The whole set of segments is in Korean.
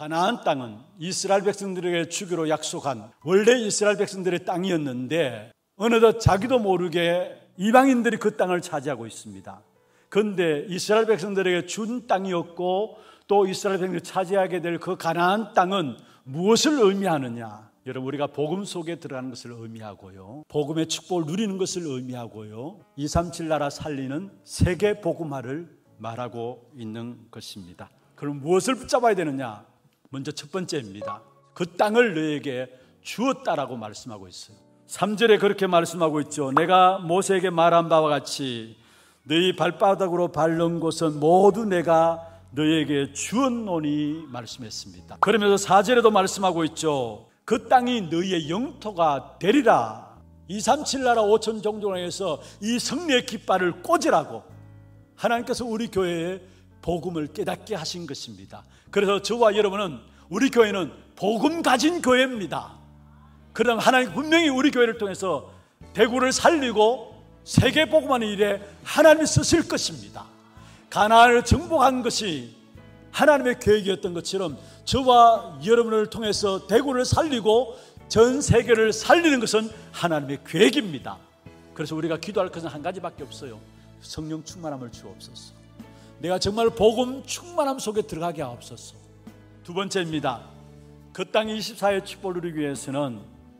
가나안 땅은 이스라엘 백성들에게 주기로 약속한 원래 이스라엘 백성들의 땅이었는데 어느덧 자기도 모르게 이방인들이 그 땅을 차지하고 있습니다. 그런데 이스라엘 백성들에게 준 땅이었고 또 이스라엘 백성들이 차지하게 될 그 가나안 땅은 무엇을 의미하느냐? 여러분, 우리가 복음 속에 들어가는 것을 의미하고요, 복음의 축복을 누리는 것을 의미하고요, 237 나라 살리는 세계 복음화를 말하고 있는 것입니다. 그럼 무엇을 붙잡아야 되느냐? 먼저 첫 번째입니다. 그 땅을 너에게 주었다라고 말씀하고 있어요. 3절에 그렇게 말씀하고 있죠. 내가 모세에게 말한 바와 같이 너희 발바닥으로 밟는 곳은 모두 내가 너에게 주었노니 말씀했습니다. 그러면서 4절에도 말씀하고 있죠. 그 땅이 너희의 영토가 되리라. 237 나라 5천 종족에서 이 승리의 깃발을 꽂으라고 하나님께서 우리 교회에 복음을 깨닫게 하신 것입니다. 그래서 저와 여러분은, 우리 교회는 복음 가진 교회입니다. 그럼 하나님 분명히 우리 교회를 통해서 대구를 살리고 세계 복음하는 일에 하나님이 쓰실 것입니다. 가나안을 정복한 것이 하나님의 계획이었던 것처럼 저와 여러분을 통해서 대구를 살리고 전 세계를 살리는 것은 하나님의 계획입니다. 그래서 우리가 기도할 것은 한 가지밖에 없어요. 성령 충만함을 주옵소서. 내가 정말 복음 충만함 속에 들어가게 하옵소서. 두 번째입니다. 그 땅 24의 축복을 누리기 위해서는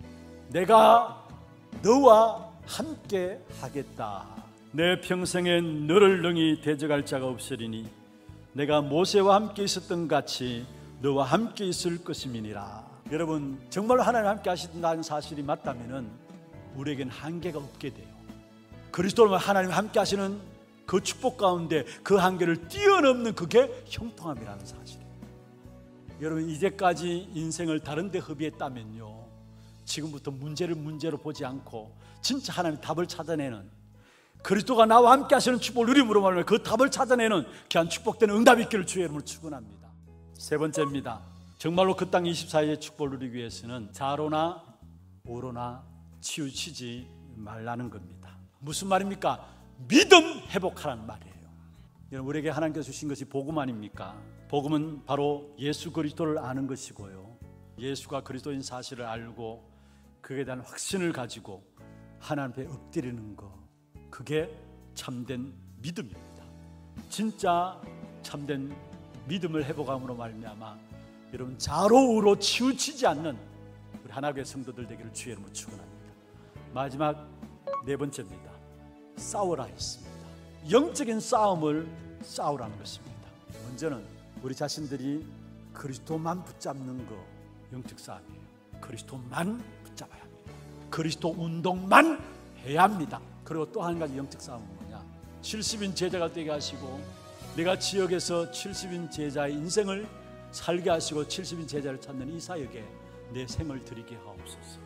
내가 너와 함께 하겠다. 내 평생에 너를 능히 대적할 자가 없으리니 내가 모세와 함께 있었던 같이 너와 함께 있을 것임이니라. 여러분, 정말로 하나님 함께 하신다는 사실이 맞다면 우리에겐 한계가 없게 돼요. 그리스도로 하나님 함께 하시는 그 축복 가운데 그 한계를 뛰어넘는 그게 형통함이라는 사실이에요. 여러분, 이제까지 인생을 다른 데 허비했다면요, 지금부터 문제를 문제로 보지 않고 진짜 하나님 답을 찾아내는, 그리스도가 나와 함께 하시는 축복을 누림으로 말하면 그 답을 찾아내는 귀한 축복되는 응답이 있기를 주의 이름으로 축원합니다. 세 번째입니다. 정말로 그 땅 24의 축복을 누리기 위해서는 좌로나 우로나 치우치지 말라는 겁니다. 무슨 말입니까? 믿음 회복하라는 말이에요. 여러분, 우리에게 하나님께서 주신 것이 복음 아닙니까? 복음은 바로 예수 그리스도를 아는 것이고요, 예수가 그리스도인 사실을 알고 그에 대한 확신을 가지고 하나님 앞에 엎드리는 것, 그게 참된 믿음입니다. 진짜 참된 믿음을 회복함으로 말미암아 여러분 좌로우로 치우치지 않는 우리 하나님의 성도들 되기를 주의 이름으로 축원합니다. 마지막 네 번째입니다. 싸우라 했습니다. 영적인 싸움을 싸우라는 것입니다. 먼저는 우리 자신들이 그리스도만 붙잡는 거 영적 싸움이에요. 그리스도만 붙잡아야 합니다. 그리스도 운동만 해야 합니다. 그리고 또 한 가지 영적 싸움은 뭐냐? 70인 제자가 되게 하시고 내가 지역에서 70인 제자의 인생을 살게 하시고 70인 제자를 찾는 이 사역에 내 생을 드리게 하옵소서.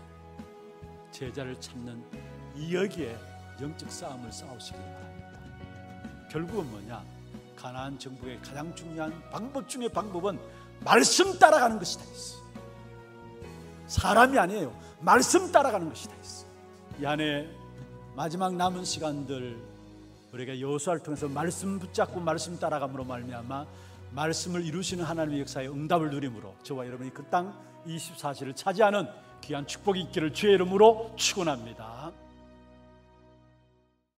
제자를 찾는 이 여기에 영적 싸움을 싸우시길 바랍니다. 결국은 뭐냐? 가나안 정복의 가장 중요한 방법 중의 방법은 말씀 따라가는 것이 다 있어. 사람이 아니에요. 말씀 따라가는 것이 다 있어. 이 안에 마지막 남은 시간들 우리가 여호수아를 통해서 말씀 붙잡고 말씀 따라감으로 말미암아 말씀을 이루시는 하나님의 역사의 응답을 누림으로 저와 여러분이 그 땅 24시를 차지하는 귀한 축복이 있기를 주의 이름으로 축원합니다.